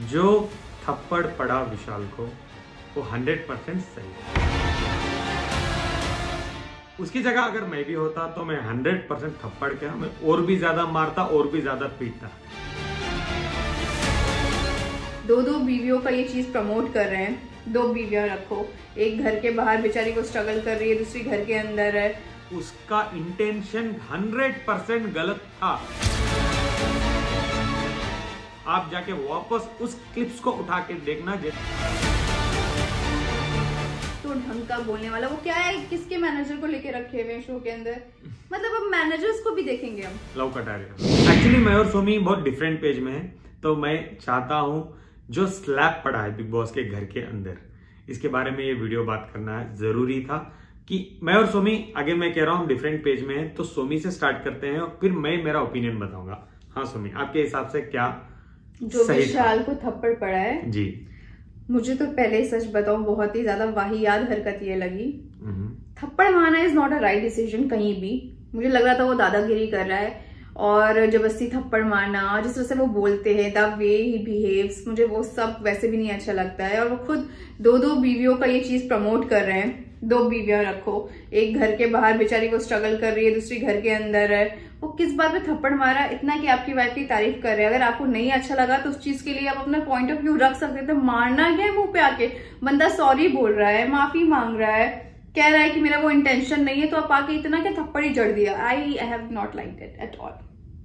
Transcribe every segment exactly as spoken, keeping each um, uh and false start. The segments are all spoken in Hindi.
जो थप्पड़ पड़ा विशाल को वो हंड्रेड परसेंट सही है। उसकी जगह अगर मैं भी होता तो मैं हंड्रेड परसेंट थप्पड़ क्या मैं और भी ज्यादा मारता और भी ज्यादा पीटता। दो दो बीवियों का ये चीज प्रमोट कर रहे हैं, दो बीवियां रखो, एक घर के बाहर बेचारी को स्ट्रगल कर रही है, दूसरी घर के अंदर है। उसका इंटेंशन हंड्रेड परसेंट गलत था। आप जाके वापस उस क्लिप्स को उठा के देखना। तो ढंग का बोलने वाला वो क्या है, किसके मैनेजर को लेके रखे हुए शो के अंदर, मतलब अब मैनेजर्स को भी देखेंगे हम। लव कटारिया एक्चुअली मैं और सोमी बहुत डिफरेंट पेज में है, तो मैं चाहता हूं जो स्लैप पड़ा है बिग बॉस के घर के अंदर, इसके बारे में ये वीडियो बात करना जरूरी था कि मैं और सोमी, आगे मैं कह रहा हूं डिफरेंट पेज में है, तो सोमी से स्टार्ट करते हैं और फिर मैं मेरा ओपिनियन बताऊंगा। हाँ सोमी, आपके हिसाब से क्या जो विशाल को थप्पड़ पड़ा है जी, मुझे तो पहले सच बताऊं बहुत ही ज्यादा वाहियात हरकत ये लगी। थप्पड़ मारना is not a right decision कहीं भी। मुझे लग रहा था वो दादागिरी कर रहा है और जबरदस्ती थप्पड़ मारना, जिस तरह से वो बोलते हैं, द वे ही बिहेव्स, मुझे वो सब वैसे भी नहीं अच्छा लगता है। और वो खुद दो दो बीवियों का ये चीज प्रमोट कर रहे हैं, दो बीवियां रखो, एक घर के बाहर बेचारी को स्ट्रगल कर रही है, दूसरी घर के अंदर है। वो किस बात पे थप्पड़ मारा, इतना कि आपकी वाइफ की तारीफ कर रहे हैं। अगर आपको नहीं अच्छा लगा तो उस चीज के लिए आप अपना पॉइंट ऑफ व्यू रख सकते थे। मारना क्या है मुंह पे आके, बंदा सॉरी बोल रहा है, माफी मांग रहा है, कह रहा है कि मेरा वो इंटेंशन नहीं है, तो आप आके इतना क्या थप्पड़ ही जड़ दिया। I have not liked it at all.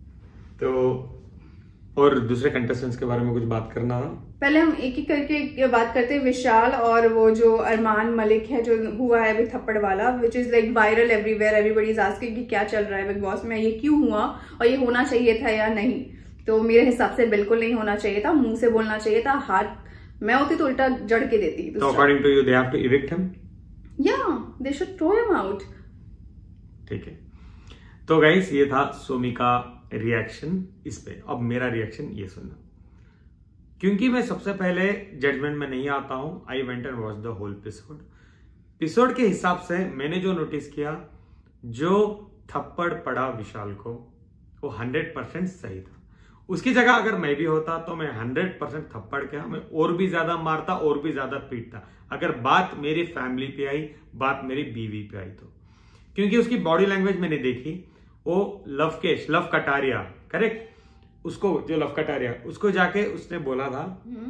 तो और दूसरे कंटेस्टेंट्स के बारे में कुछ बात करना है? पहले हम एक एक करके बात करते हैं। विशाल और वो जो अरमान मलिक है जो हुआ है अभी थप्पड़ वाला, which is like viral everywhere, everybody is asking कि क्या चल रहा है बिग बॉस में, ये क्यों हुआ और ये होना चाहिए था या नहीं। तो मेरे हिसाब से बिल्कुल नहीं होना चाहिए था, मुंह से बोलना चाहिए था। हाथ मैं होती तो उल्टा जड़ के देती। तो according to you they have to evict him? या they should throw him out. ठीक है, तो गाइस ये था सोमी का रिएक्शन इस पे। अब मेरा रिएक्शन ये सुनना, क्योंकि मैं सबसे पहले जजमेंट में नहीं आता हूं। I went and watch the whole episode. Episode के हिसाब से मैंने जो नोटिस किया, जो थप्पड़ पड़ा विशाल को वो हंड्रेड परसेंट सही था। उसकी जगह अगर मैं भी होता तो मैं हंड्रेड परसेंट थप्पड़ क्या मैं और भी ज्यादा मारता और भी ज्यादा पीटता। अगर बात मेरी फैमिली पे आई, बात मेरी बीवी पे आई तो, क्योंकि उसकी बॉडी लैंग्वेज मैंने देखी। वो लवकेश लव कटारिया करेक्ट, उसको जो लव कटारिया उसको जाके उसने बोला था,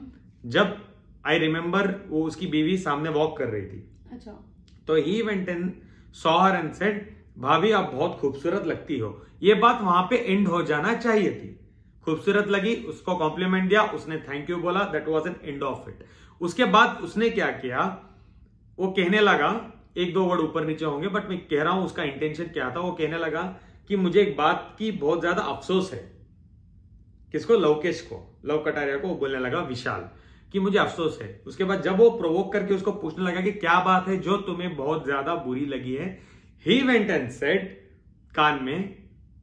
जब आई रिमेम्बर वो उसकी बीवी सामने वॉक कर रही थी, अच्छा, तो he went and saw her and said भाभी आप बहुत खूबसूरत लगती हो। ये बात वहां पे एंड हो जाना चाहिए थी। खूबसूरत लगी, उसको कॉम्प्लीमेंट दिया, उसने थैंक यू बोला, that was an end of it. उसके बाद उसने क्या किया, वो कहने लगा, एक दो वर्ड ऊपर नीचे होंगे बट मैं कह रहा हूं उसका इंटेंशन क्या था। वो कहने लगा कि मुझे एक बात की बहुत ज्यादा अफसोस है। किसको? लवकेश को, लव कटारिया को। वो बोलने लगा विशाल कि मुझे अफसोस है। उसके बाद जब वो प्रोवोक करके उसको पूछने लगा कि क्या बात है जो तुम्हें बहुत ज्यादा बुरी लगी है, ही वेंट एंड सेड कान में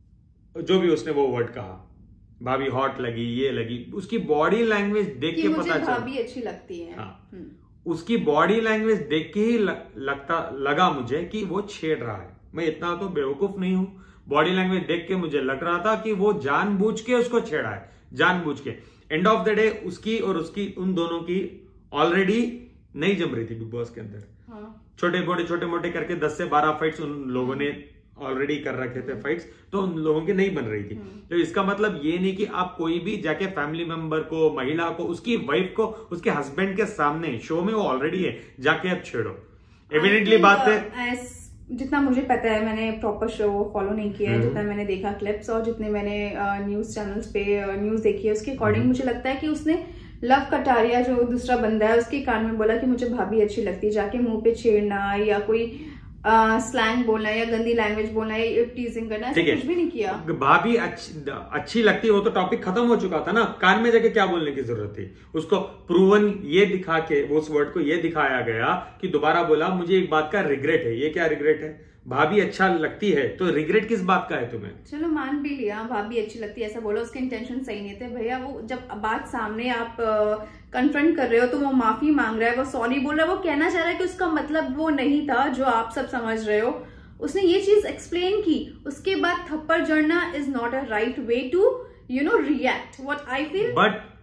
जो भी उसने वो वर्ड कहा, भाभी हॉट लगी, ये लगी। उसकी बॉडी लैंग्वेज देख के पता चला भाभी अच्छी लगती है। हाँ, उसकी बॉडी लैंग्वेज देख के ही लगता लगा मुझे कि वो छेड़ रहा है। मैं इतना तो बेवकूफ नहीं हूं। बॉडी लैंग्वेज देख के मुझे लग रहा था कि वो जानबूझ के उसको छेड़ा है, जानबूझ के। एंड ऑफ द डे उसकी और उसकी उन दोनों की ऑलरेडी नहीं जम रही थी बिग बॉस के अंदर। हाँ। छोटे मोटे छोटे मोटे करके दस से बारह फाइट्स उन लोगों ने ऑलरेडी कर रखे थे फाइट्स, तो उन लोगों की नहीं बन रही थी। तो इसका मतलब ये नहीं कि आप कोई भी जाके फैमिली मेंबर को, महिला को, उसकी वाइफ को, उसके हस्बैंड के सामने, शो में वो ऑलरेडी है, जाके आप छेड़ो। एविडेंटली बात है, जितना मुझे पता है, मैंने प्रॉपर शो फॉलो नहीं किया है, जितना मैंने देखा क्लिप्स और जितने मैंने न्यूज चैनल्स पे न्यूज देखी है, उसके अकॉर्डिंग मुझे लगता है कि उसने लव कटारिया जो दूसरा बंदा है उसके कान में बोला कि मुझे भाभी अच्छी लगती है। जाके मुंह पे छेड़ना या कोई स्लैंग बोलना या गंदी लैंग्वेज बोलना या टीजिंग करना, ऐसा कुछ भी नहीं किया। भाभी अच्छी अच्छी लगती हो तो टॉपिक खत्म हो चुका था ना। कान में जाके क्या बोलने की जरूरत थी? उसको प्रूवन ये दिखा के, वो उस वर्ड को ये दिखाया गया कि दोबारा बोला मुझे एक बात का रिग्रेट है। ये क्या रिग्रेट है? भाभी अच्छा लगती है तो रिग्रेट किस बात का है तुम्हें? चलो मान भी लिया भाभी अच्छी लगती है, ऐसा बोला, उसके इंटेंशन सही नहीं थे भैया। वो जब बात सामने आप कन्फ्रंट कर रहे हो तो वो माफी मांग रहा है, वो सॉरी बोल रहा है, वो कहना चाह रहा है कि उसका मतलब वो नहीं था जो आप सब समझ रहे हो। उसने ये चीज एक्सप्लेन की, उसके बाद थप्पड़ जड़ना is not a right way to you know react, what I feel. But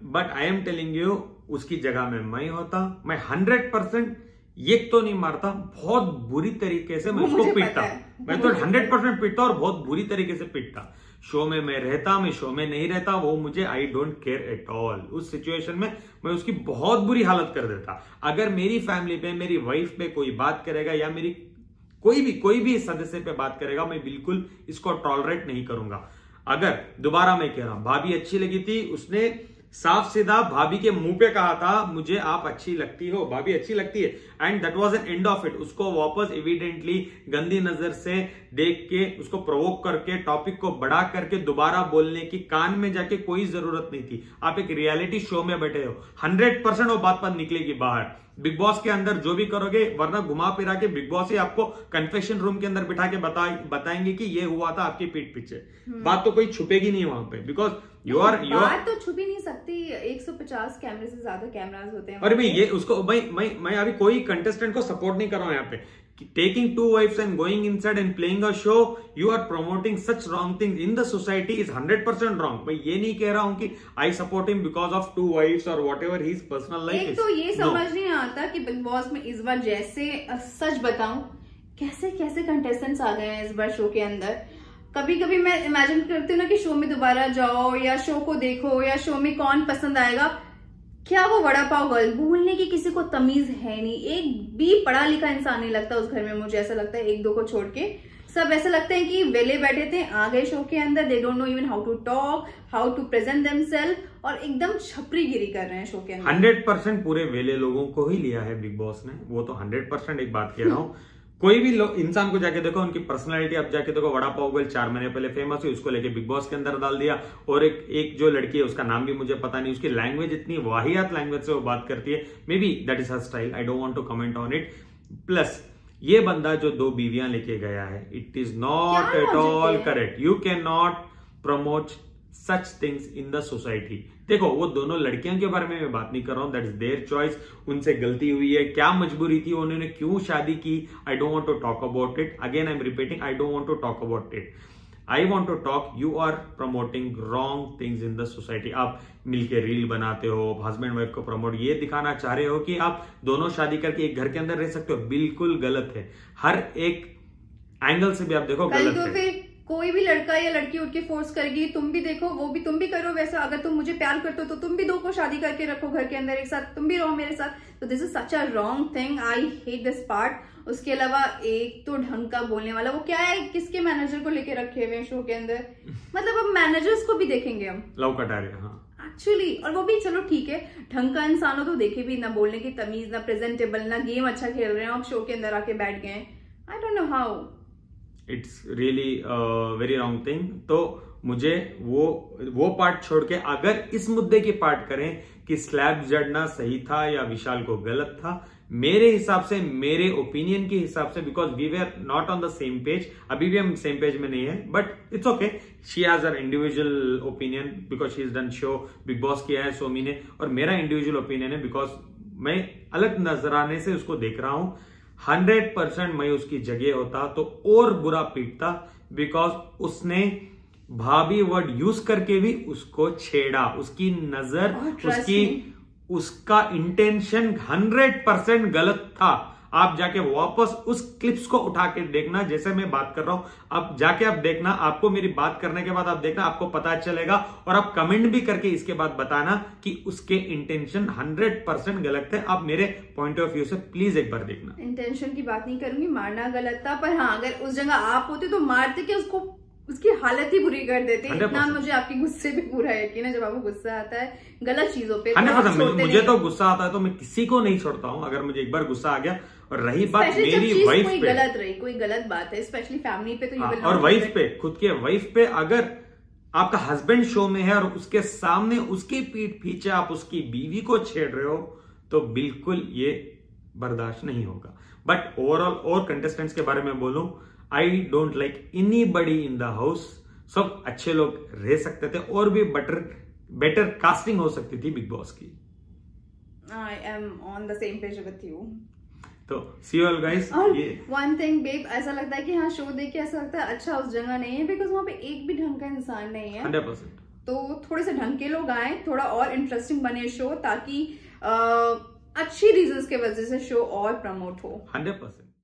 but I am telling you, उसकी जगह में मैं होता, मैं हंड्रेड परसेंट ये तो नहीं मारता, बहुत बुरी तरीके से मैं उसको पीटता। मैं तो हंड्रेड परसेंट पीटता और बहुत बुरी तरीके से पीटता। शो में मैं रहता, मैं शो में नहीं रहता, वो मुझे I don't care at all. उस सिचुएशन में मैं उसकी बहुत बुरी हालत कर देता। अगर मेरी फैमिली पे, मेरी वाइफ पे कोई बात करेगा या मेरी कोई भी कोई भी सदस्य पे बात करेगा, मैं बिल्कुल इसको टॉलरेट नहीं करूंगा। अगर दोबारा मैं कह रहा हूं, भाभी अच्छी लगी थी, उसने साफ सीधा भाभी के मुंह पे कहा था मुझे आप अच्छी लगती हो, भाभी अच्छी लगती है, and that was an end of it. उसको वापस एविडेंटली गंदी नजर से देख के, उसको प्रोवोक करके, टॉपिक को बढ़ा करके दोबारा बोलने की कान में जाके कोई जरूरत नहीं थी। आप एक रियलिटी शो में बैठे हो, हंड्रेड परसेंट वो बात पर निकलेगी बाहर। बिग बॉस के अंदर जो भी करोगे, वरना घुमा फिरा के बिग बॉस ही आपको कन्फेशन रूम के अंदर बिठा के बता बताएंगे कि ये हुआ था आपकी पीठ पीछे। बात तो कोई छुपेगी नहीं वहां पे, बिकॉज यू आर यू बात तो छुपी नहीं सकती। एक सौ पचास कैमरे से ज्यादा कैमरास होते हैं। और मैं ये उसको मैं मैं मैं अभी कोई कंटेस्टेंट को सपोर्ट नहीं कर रहा हूं यहाँ पे। Taking two wives and going inside and playing a show, you are promoting such wrong things in the society is hundred percent wrong. मैं ये नहीं कह रहा हूं कि I support him because of two wives और whatever his personal life. एक तो ये समझ नहीं आता कि बिग बॉस में इस बार, जैसे सच बताऊं, कैसे कैसे कंटेस्टेंट्स आ गए हैं इस बार शो के अंदर। कभी कभी मैं इमेजिन करती हूँ ना कि शो में दोबारा जाओ या शो को देखो या शो में कौन पसंद आएगा। क्या वो वड़ा पाव गर्ल, भूलने की किसी को तमीज है नहीं। एक भी पढ़ा लिखा इंसान नहीं लगता उस घर में, मुझे ऐसा लगता है, एक दो को छोड़ के। सब ऐसे लगते हैं कि वेले बैठे थे, आ गए शो के अंदर, they don't know even how to talk, how to present themselves, और एकदम छपरी गिरी कर रहे हैं शो के अंदर। हंड्रेड परसेंट पूरे वेले लोगों को ही लिया है बिग बॉस ने, वो तो हंड्रेड परसेंट एक बात कह रहा हूँ। कोई भी इंसान को जाके देखो, उनकी पर्सनालिटी आप जाके देखो। वड़ा पाव गर्ल चार महीने पहले फेमस हुई, उसको लेके बिग बॉस के अंदर डाल दिया। और एक एक जो लड़की है, उसका नाम भी मुझे पता नहीं, उसकी लैंग्वेज इतनी वाहियात लैंग्वेज से वो बात करती है। Maybe that is her style, I don't want to comment on it. Plus ये बंदा जो दो बीवियां लेके गया है, it is not at all correct. You can not promote such things in the society. देखो, वो दोनों लड़कियों के बारे में मैं बात नहीं कर रहा हूं, दैट इज देयर चॉइस। उनसे गलती हुई है, क्या मजबूरी थी, उन्होंने क्यों शादी की, I don't want to talk about it. Again I am repeating, I don't want to talk about it, I want to talk. You are promoting wrong things in the society. आप मिलके रील बनाते हो, हस्बैंड वाइफ को प्रमोट, ये दिखाना चाह रहे हो कि आप दोनों शादी करके एक घर के अंदर रह सकते हो। बिल्कुल गलत है, हर एक एंगल से भी आप देखो गलत तो है। कोई भी लड़का या लड़की उठ के फोर्स करेगी, तुम भी देखो, वो भी, तुम भी करो वैसा। अगर तुम मुझे प्यार करते हो तो तुम भी दो को शादी करके रखो घर के अंदर एक साथ, तुम भी रहो मेरे साथ। तो this is such a wrong thing, I hate this part. उसके अलावा एक तो ढंग का बोलने वाला, वो क्या है, किसके मैनेजर को लेके रखे हुए हैं शो के अंदर। मतलब अब मैनेजर्स को भी देखेंगे हम, लव कटा रहे हैं। हाँ एक्चुअली, और वो भी चलो ठीक है, ढंग का इंसान हो तो देखे भी, ना बोलने की तमीज, ना प्रेजेंटेबल, ना गेम अच्छा खेल रहे हैं, आप शो के अंदर आके बैठ गए। I don't know how, it's really very wrong thing. तो मुझे वो वो पार्ट छोड़ के अगर इस मुद्दे की पार्ट करें कि स्लैब जड़ना सही था या विशाल को गलत था, मेरे हिसाब से, मेरे ओपिनियन के हिसाब से, because we were not on the same page, अभी भी हम सेम पेज में नहीं है, but it's okay. She has her individual opinion because she is done show, Bigg Boss किया है सोमी ने, और मेरा इंडिविजुअल ओपिनियन है बिकॉज मैं अलग नजराने से उसको देख रहा हूं। हंड्रेड परसेंट मैं उसकी जगह होता तो और बुरा पीटता, बिकॉज उसने भाभी वर्ड यूज करके भी उसको छेड़ा। उसकी नजर, उसकी उसका इंटेंशन हंड्रेड परसेंट गलत था। आप जाके वापस उस क्लिप्स को उठा के देखना, जैसे मैं बात कर रहा हूं, अब जाके आप देखना, आपको मेरी बात करने के बाद आप देखना, आपको पता चलेगा। और आप कमेंट भी करके इसके बाद बताना कि उसके इंटेंशन हंड्रेड परसेंट गलत थे। आप मेरे पॉइंट ऑफ व्यू से प्लीज एक बार देखना। इंटेंशन की बात नहीं करूंगी, मारना गलत था, पर हाँ, अगर उस जगह आप होते तो मारते कि उसको, उसकी हालत ही बुरी कर देते। इतना मुझे आपके गुस्से पे पूरा यकीन है, जब आपको गुस्सा आता है गलत चीजों पे, मुझे तो गुस्सा आता है तो मैं किसी को नहीं छोड़ता हूं। अगर मुझे एक बार गुस्सा आ गया, और रही बात मेरी वाइफ पे, गलत रही, कोई गलत बात है, स्पेशली फैमिली पे, तो हाँ, और वाइफ पे, खुद के वाइफ पे, अगर आपका हस्बैंड शो में है और उसके सामने उसकी पीठ पीछे आप उसकी बीवी को छेड़ रहे हो, तो बिल्कुल ये बर्दाश्त नहीं होगा। बट ओवरऑल और कंटेस्टेंट्स के बारे में बोलूं, I don't like anybody in the house. सब अच्छे लोग रह सकते थे, और भी बेटर बेटर कास्टिंग हो सकती थी बिग बॉस की। I am on the same page with you. तो सी यू ऑल गाइस। ये वन थिंग बेब, ऐसा लगता है कि हाँ, शो देख के ऐसा लगता है अच्छा उस जगह नहीं है, बिकॉज वहां पे एक भी ढंग का इंसान नहीं है। हंड्रेड परसेंट तो थोड़े से ढंग के लोग आए, थोड़ा और इंटरेस्टिंग बने शो, ताकि आ, अच्छी रीजंस के वजह से शो और प्रमोट हो। Hundred percent